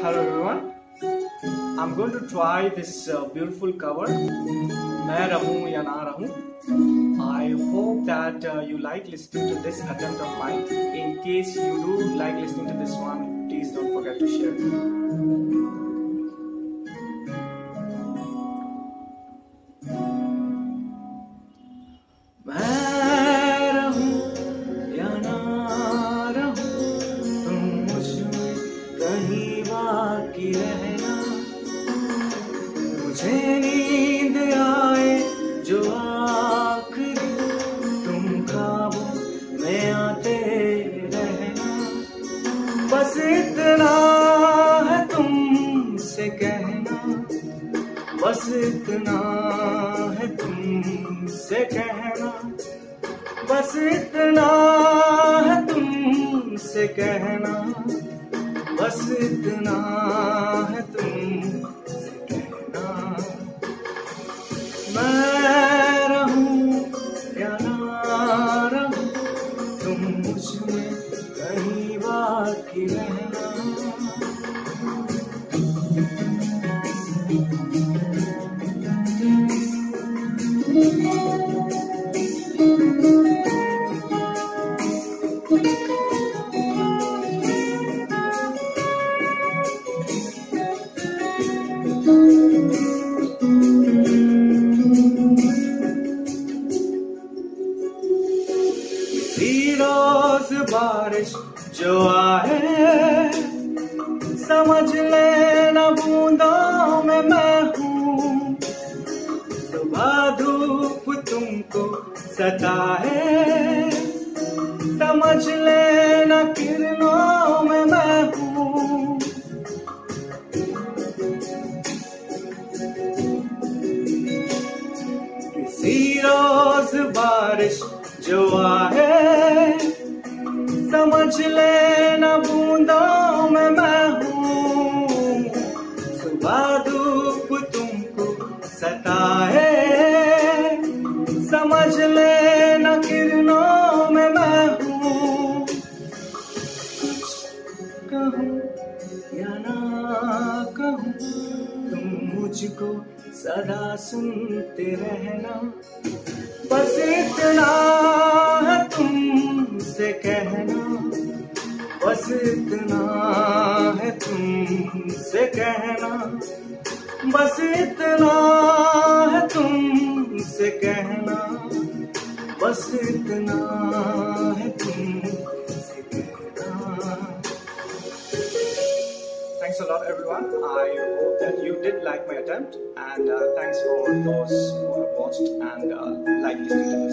Hello everyone. I'm going to try this beautiful cover. मैं रहूं या ना रहूं. I hope that you like listening to this attempt of mine. In case you do like listening to this one, please don't forget to share. बाकी रहना, मुझे नींद आए जो आखिरी, तुम ख्वाबों में आते रहना, बस इतना है तुमसे कहना, बस इतना है तुमसे कहना, बस इतना है तुमसे कहना, बस इतना है तुमसे कहना. मैं रहूं या ना रहूं, तुम मुझ में कहीं बाकी रहना. रोज बारिश जो आए, समझ लेना बूंदों में मैं हूँ. सुबह धूप तुमको सताए, समझ लेना किरणों में मैं हूँ. किसी रोज बारिश जो आए, समझ लेना बूंदों में मैं हूँ. सुबह धूप तुमको सताए, समझ लेना किरणों में मैं हूँ. कुछ कहूँ या ना कहूँ, तुम मुझको सदा सुनते रहना, बस इतना है तुमसे कहना, बस इतना है तुमसे कहना, बस इतना है तुमसे कहना, बस इतना है तुमसे कहना. Thanks a lot everyone. I hope that you did like my attempt, and thanks for those who have watched and liked listening to this.